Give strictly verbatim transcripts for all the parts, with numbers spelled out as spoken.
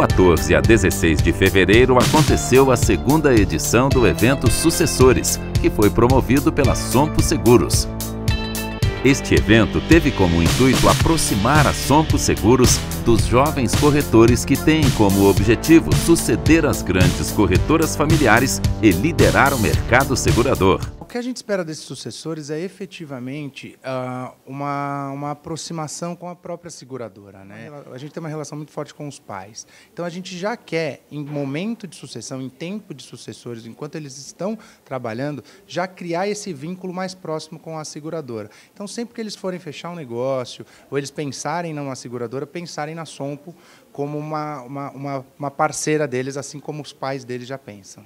quatorze a dezesseis de fevereiro aconteceu a segunda edição do evento Sucessores, que foi promovido pela Sompo Seguros. Este evento teve como intuito aproximar a Sompo Seguros dos jovens corretores que têm como objetivo suceder as grandes corretoras familiares e liderar o mercado segurador. O que a gente espera desses sucessores é efetivamente uh, uma, uma aproximação com a própria seguradora, né? A gente tem uma relação muito forte com os pais. Então a gente já quer, em momento de sucessão, em tempo de sucessores, enquanto eles estão trabalhando, já criar esse vínculo mais próximo com a seguradora. Então sempre que eles forem fechar um negócio, ou eles pensarem numa seguradora, pensarem na Sompo como uma, uma, uma, uma parceira deles, assim como os pais deles já pensam.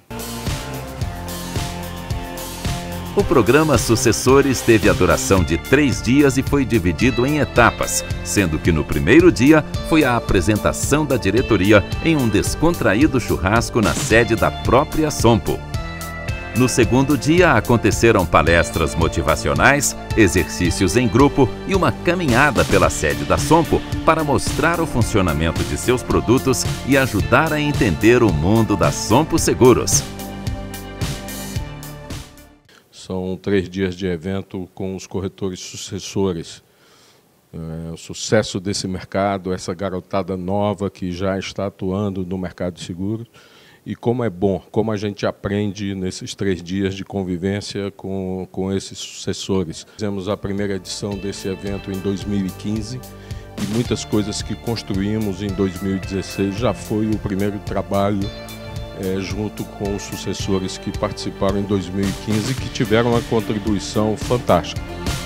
O programa Sucessores teve a duração de três dias e foi dividido em etapas, sendo que no primeiro dia foi a apresentação da diretoria em um descontraído churrasco na sede da própria Sompo. No segundo dia aconteceram palestras motivacionais, exercícios em grupo e uma caminhada pela sede da Sompo para mostrar o funcionamento de seus produtos e ajudar a entender o mundo da Sompo Seguros. São três dias de evento com os corretores sucessores. É, o sucesso desse mercado, essa garotada nova que já está atuando no mercado de seguros. E como é bom, como a gente aprende nesses três dias de convivência com, com esses sucessores. Fizemos a primeira edição desse evento em dois mil e quinze e muitas coisas que construímos em dois mil e dezesseis já foi o primeiro trabalho É, junto com os sucessores que participaram em dois mil e quinze, que tiveram uma contribuição fantástica.